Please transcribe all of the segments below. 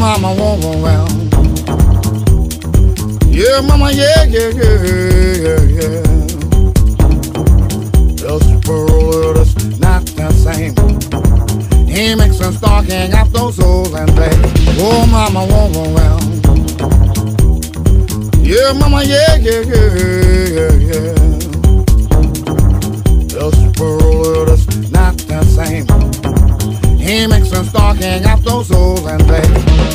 mama, won't well. Yeah, mama, yeah, yeah, yeah, yeah, yeah. This world is not the same. He makes us stalking out those souls and days. Oh, mama, won't well. Yeah, mama, yeah, yeah, yeah, yeah, yeah. This world is not the same. He makes us stalking out those souls and days.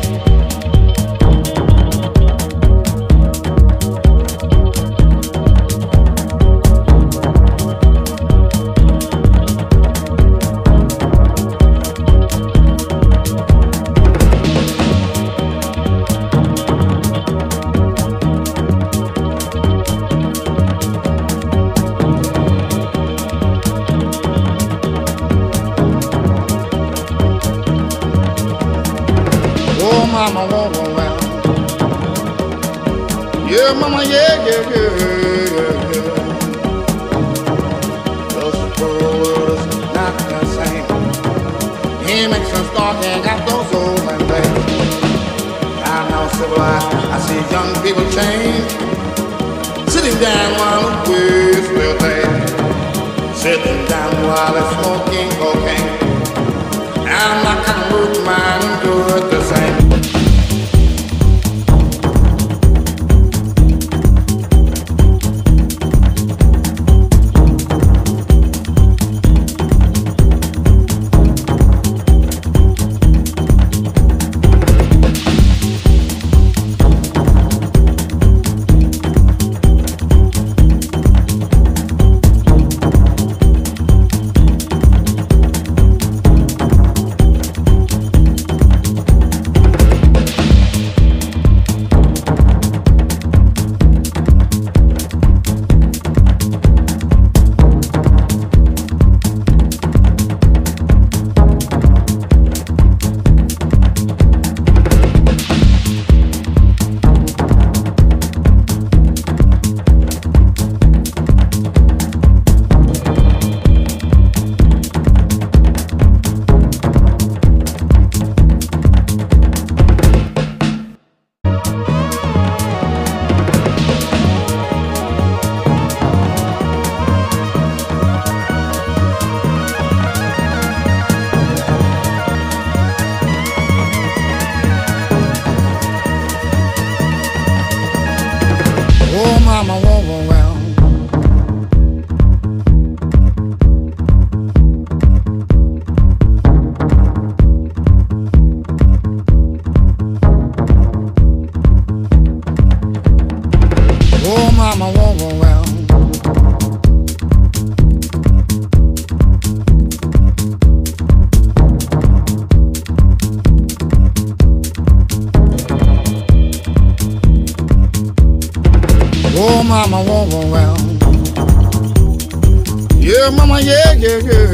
Mama, won't well. Yeah, mama, yeah, yeah, yeah, yeah, yeah. This world is not the same. He makes us stalking at those souls and days. I'm now civilized. I see young people change, sitting down while the waves will day, sitting down while they're smoking cocaine. And I'm not gonna move mine and do it the same. Oh, mama, won't well. Oh, mama, won't well. Oh, mama, won't well. Yeah, mama, yeah, yeah, yeah.